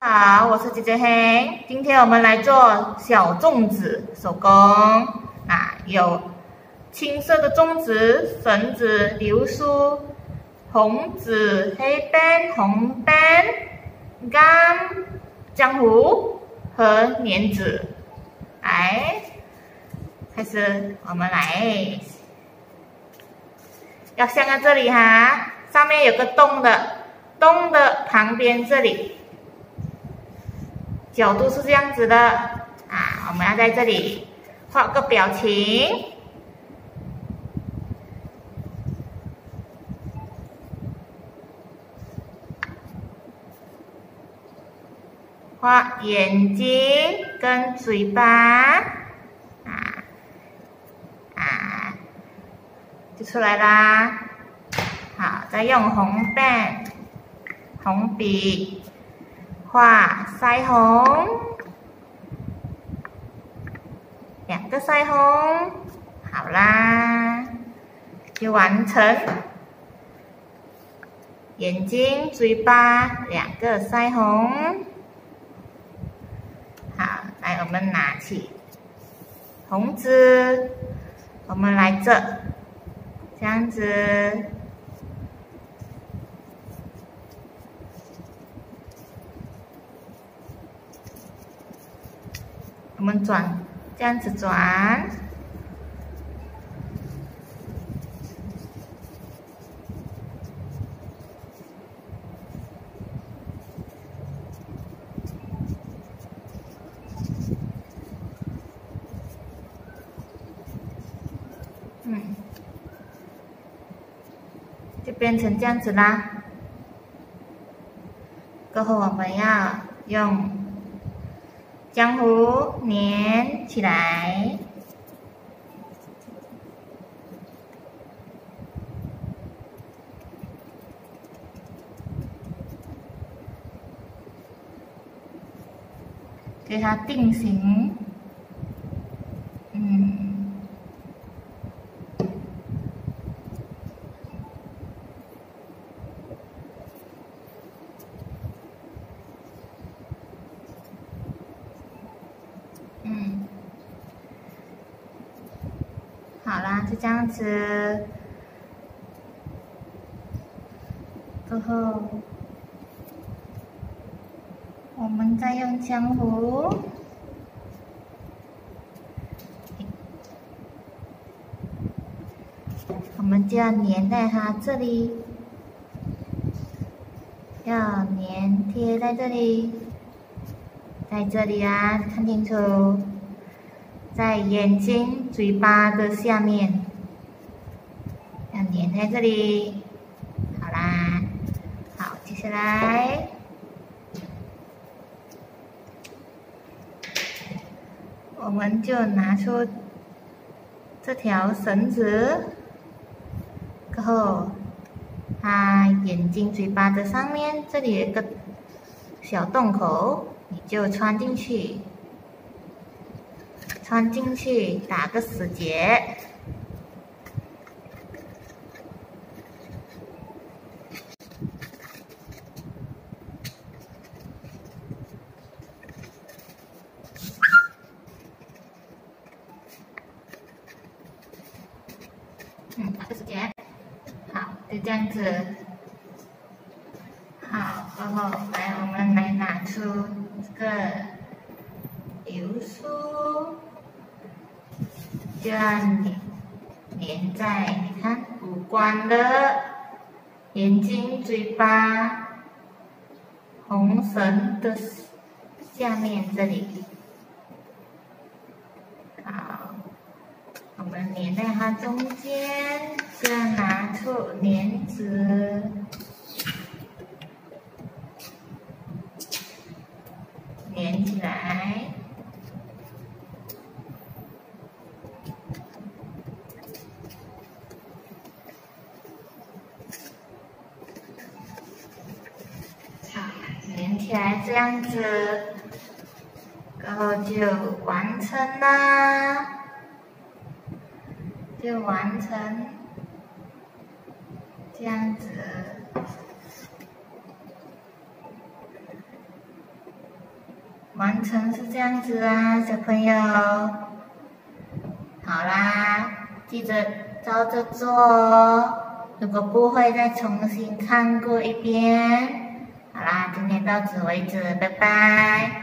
好，我是姐姐黑。今天我们来做小粽子手工有青色的粽子、绳子、流苏、红纸、黑边、红边、干、浆糊和粘纸。来，开始，我们来，要镶在这里哈，上面有个洞的旁边这里。角度是这样子的我们要在这里画个表情，画眼睛跟嘴巴，就出来啦。好，再用红笔。画腮红，2个腮红，好啦，就完成。眼睛、嘴巴，2个腮红。好，来，我们拿起红纸，我们来这样子。我们转，这样子转，就变成这样子啦。过后我们要用浆糊粘起来，给它定型。好啦，就这样子。过后，我们再用浆糊，我们就要粘在它这里，要粘贴在这里，在这里看清楚。在眼睛、嘴巴的下面，要粘在这里。好啦，好，接下来我们就拿出这条绳子，然后眼睛、嘴巴的上面这里有一个小洞口，你就穿进去。打个死结，打个死结，好，就这样子。好，然后来，我们来拿出这个流苏。就要粘在你看五官的眼睛、嘴巴、红绳的下面这里。好，我们粘在它中间，就要拿出粘纸，粘起来。粘起来这样子，然后就完成啦，就完成这样子。 完成是这样子啊，小朋友。好啦，记着照着做哦。如果不会，再重新看过一遍。好啦，今天到此为止，拜拜。